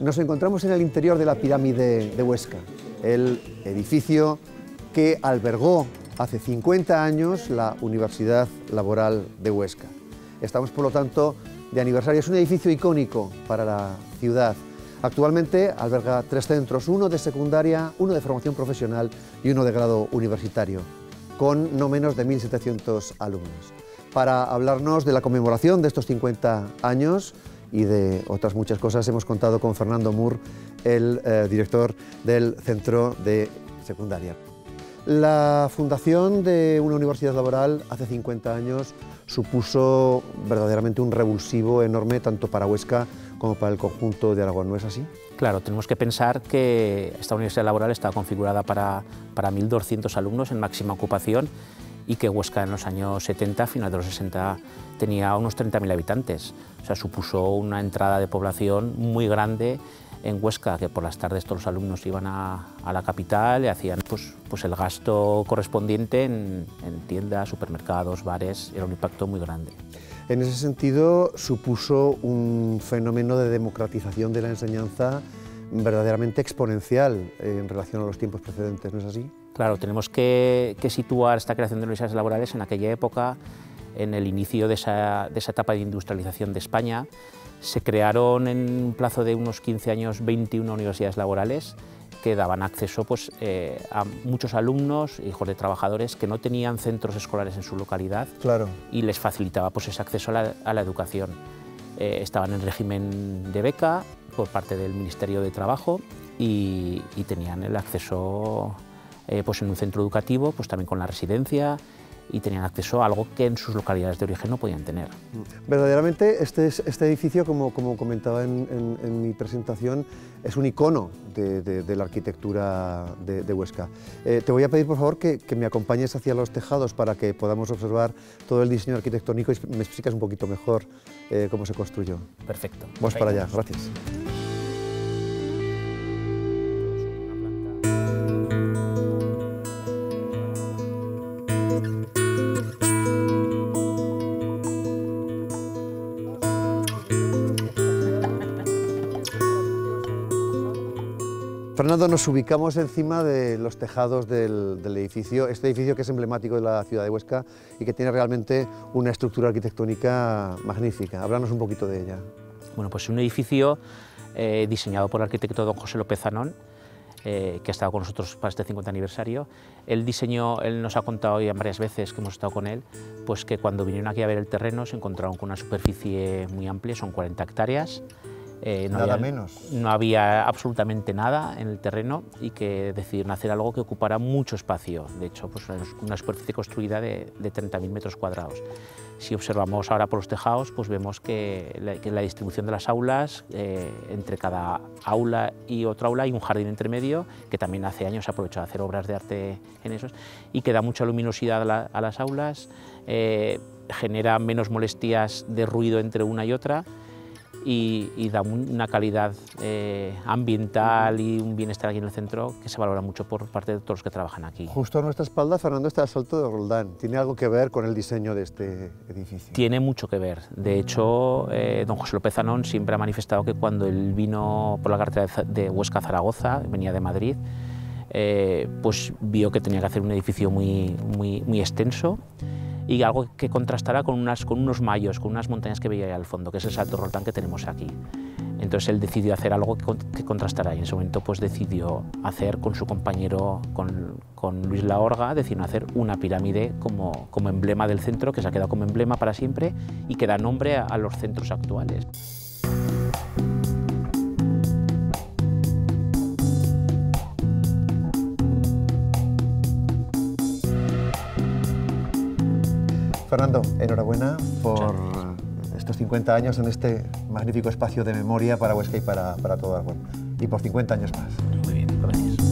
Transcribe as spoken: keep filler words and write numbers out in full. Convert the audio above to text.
Nos encontramos en el interior de la pirámide de Huesca, el edificio que albergó hace cincuenta años la Universidad Laboral de Huesca. Estamos, por lo tanto, de aniversario. Es un edificio icónico para la ciudad. Actualmente alberga tres centros, uno de secundaria, uno de formación profesional y uno de grado universitario, con no menos de mil setecientos alumnos. Para hablarnos de la conmemoración de estos cincuenta años y de otras muchas cosas, hemos contado con Fernando Mur, el eh, director del centro de secundaria. La fundación de una universidad laboral hace cincuenta años supuso verdaderamente un revulsivo enorme tanto para Huesca como para el conjunto de Aragón, ¿no es así? Claro, tenemos que pensar que esta universidad laboral está configurada para, para mil doscientos alumnos en máxima ocupación y que Huesca en los años setenta, finales de los sesenta, tenía unos treinta mil habitantes. O sea, supuso una entrada de población muy grande en Huesca, que por las tardes todos los alumnos iban a, a la capital y hacían pues, pues el gasto correspondiente en, en tiendas, supermercados, bares. Era un impacto muy grande. En ese sentido, supuso un fenómeno de democratización de la enseñanza verdaderamente exponencial en relación a los tiempos precedentes, ¿no es así? Claro, tenemos que, que situar esta creación de universidades laborales en aquella época, en el inicio de esa, de esa etapa de industrialización de España. Se crearon en un plazo de unos quince años veintiuna universidades laborales que daban acceso pues, eh, a muchos alumnos, hijos de trabajadores que no tenían centros escolares en su localidad. Claro. Y les facilitaba pues, ese acceso a la, a la educación. Eh, estaban en régimen de beca por parte del Ministerio de Trabajo y, y tenían el acceso eh, pues, en un centro educativo, pues, también con la residencia, y tenían acceso a algo que en sus localidades de origen no podían tener. Verdaderamente este, este edificio, como, como comentaba en, en, en mi presentación, es un icono de, de, de la arquitectura de, de Huesca. Eh, te voy a pedir por favor que, que me acompañes hacia los tejados para que podamos observar todo el diseño arquitectónico y me explicas un poquito mejor eh, cómo se construyó. Perfecto. Vamos para allá, gracias. Fernando, nos ubicamos encima de los tejados del, del edificio, este edificio que es emblemático de la ciudad de Huesca y que tiene realmente una estructura arquitectónica magnífica. Háblanos un poquito de ella. Bueno, pues un edificio eh, diseñado por el arquitecto don José López Zanón, eh, que ha estado con nosotros para este cincuenta aniversario. Él diseñó, él nos ha contado ya varias veces que hemos estado con él, pues que cuando vinieron aquí a ver el terreno se encontraron con una superficie muy amplia, son cuarenta hectáreas. Eh, no nada había, menos. No había absolutamente nada en el terreno y que decidieron hacer algo que ocupara mucho espacio. De hecho, pues una superficie construida de, de treinta mil metros cuadrados. Si observamos ahora por los tejados, pues vemos que la, que la distribución de las aulas, eh, entre cada aula y otra aula hay un jardín entre medio, que también hace años se aprovechó de hacer obras de arte en esos, y que da mucha luminosidad a, la, a las aulas, eh, genera menos molestias de ruido entre una y otra, Y, y da una calidad eh, ambiental y un bienestar aquí en el centro que se valora mucho por parte de todos los que trabajan aquí. Justo a nuestra espalda, Fernando, está el Salto de Roldán. ¿Tiene algo que ver con el diseño de este edificio? Tiene mucho que ver. De hecho, eh, don José López Zanón siempre ha manifestado que cuando él vino por la carretera de Huesca a Zaragoza, venía de Madrid, eh, pues vio que tenía que hacer un edificio muy, muy, muy extenso y algo que contrastará con, unas, con unos mayos, con unas montañas que veía ahí al fondo, que es el Salto Roldán que tenemos aquí. Entonces él decidió hacer algo que, que contrastará y en ese momento pues decidió hacer con su compañero, con, con Luis Laorga, decidieron hacer una pirámide como, como emblema del centro, que se ha quedado como emblema para siempre y que da nombre a, a los centros actuales. Fernando, enhorabuena por estos cincuenta años en este magnífico espacio de memoria para Huesca y para, para todo Aragón. Y por cincuenta años más. Muy bien, gracias.